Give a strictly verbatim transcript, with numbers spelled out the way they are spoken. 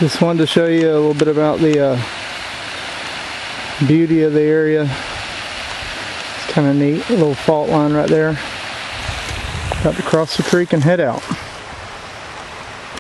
Just wanted to show you a little bit about the uh, beauty of the area. It's kind of neat, a little fault line right there. About to cross the creek and head out.